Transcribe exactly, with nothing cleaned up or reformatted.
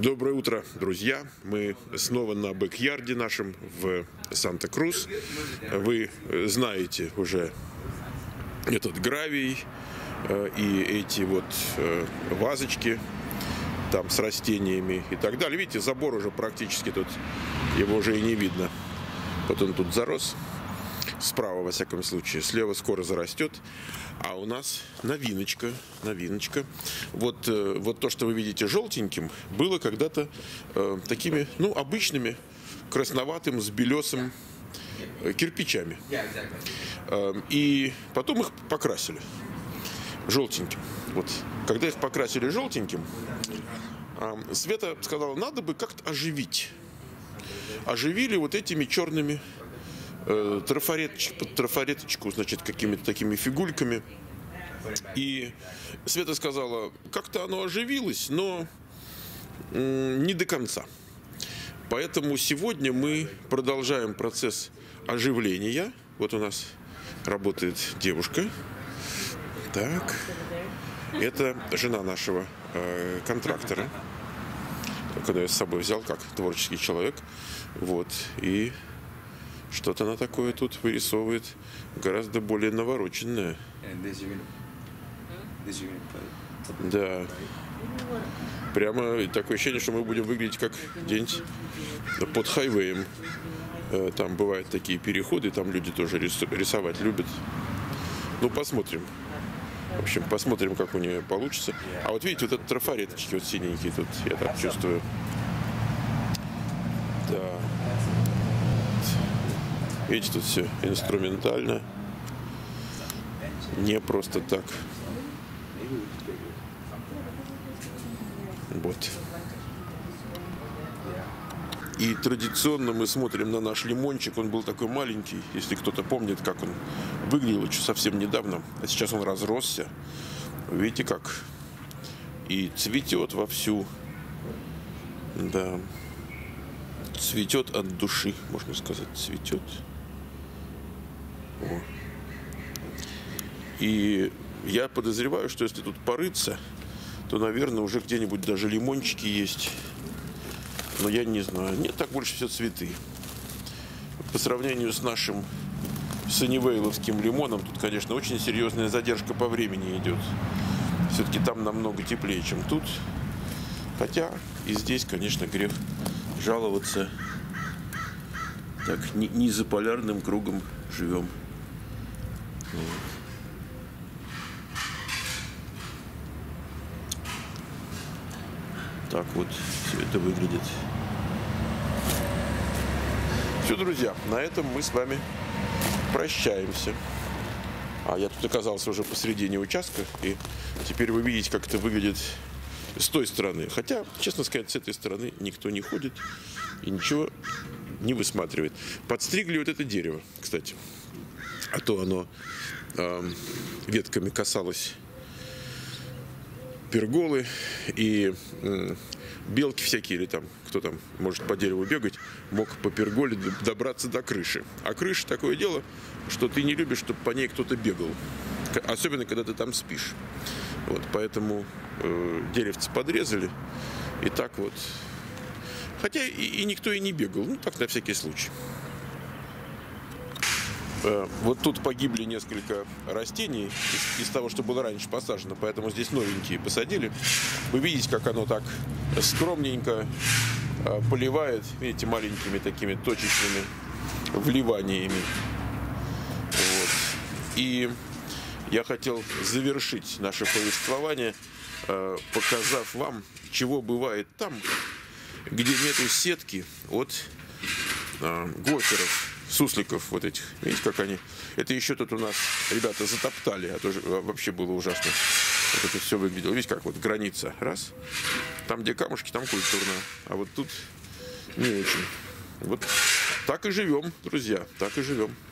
Доброе утро, друзья! Мы снова на бэк-ярде нашем в Санта-Крус. Вы знаете уже этот гравий и эти вот вазочки там с растениями и так далее. Видите, забор уже практически тут, его уже и не видно. Вот он тут зарос. Справа, во всяком случае, слева скоро зарастет. А у нас новиночка, новиночка. Вот, вот то, что вы видите желтеньким, было когда-то э, такими, ну, обычными, красноватым, с белесым э, кирпичами. Э, и потом их покрасили желтеньким. Вот. Когда их покрасили желтеньким, э, Света сказала, надо бы как-то оживить. Оживили вот этими черными трафареточку, трафареточку, значит, какими-то такими фигульками. И Света сказала, как-то оно оживилось, но не до конца. Поэтому сегодня мы продолжаем процесс оживления. Вот у нас работает девушка. Так. Это жена нашего э, контрактора. Когда я с собой взял, как творческий человек. Вот. И что-то она такое тут вырисовывает, гораздо более навороченное. Да. Прямо такое ощущение, что мы будем выглядеть как где-нибудь под хайвеем. Там бывают такие переходы, там люди тоже рисовать любят. Ну, посмотрим. В общем, посмотрим, как у нее получится. А вот видите, вот этот трафареточки вот синенькие тут, я так чувствую. Да. Видите, тут все инструментально, не просто так. Вот. И традиционно мы смотрим на наш лимончик. Он был такой маленький, если кто-то помнит, как он выглядел еще совсем недавно. А сейчас он разросся. Видите, как? И цветет вовсю. Да. Цветет от души, можно сказать, цветет. О. И я подозреваю, что если тут порыться, то, наверное, уже где-нибудь даже лимончики есть. Но я не знаю. Нет, так больше все цветы. По сравнению с нашим саннивейловским лимоном, тут, конечно, очень серьезная задержка по времени идет. Все-таки там намного теплее, чем тут. Хотя и здесь, конечно, грех жаловаться. Так, не, не за полярным кругом живем. Так вот все это выглядит. Все, друзья, на этом мы с вами прощаемся. А я тут оказался уже посредине участка, и теперь вы видите, как это выглядит с той стороны. Хотя, честно сказать, с этой стороны никто не ходит и ничего не высматривает. Подстригли вот это дерево, кстати. А то оно э, ветками касалось перголы, и э, белки всякие, или там, кто там может по дереву бегать, мог по перголе добраться до крыши. А крыша такое дело, что ты не любишь, чтобы по ней кто-то бегал. Особенно, когда ты там спишь. Вот, поэтому э, деревце подрезали. И так вот. Хотя и, и никто и не бегал. Ну, так на всякий случай. Э, вот тут погибли несколько растений из, из того, что было раньше посажено. Поэтому здесь новенькие посадили. Вы видите, как оно так скромненько э, поливает. Видите, маленькими такими точечными вливаниями. Вот. И я хотел завершить наше повествование, э, показав вам, чего бывает там, где нету сетки от э, гоферов, сусликов вот этих. Видите, как они? Это еще тут у нас ребята затоптали, а то же, вообще было ужасно. Вот это все выглядело. Видите, как вот граница. Раз. Там, где камушки, там культурно. А вот тут не очень. Вот так и живем, друзья, так и живем.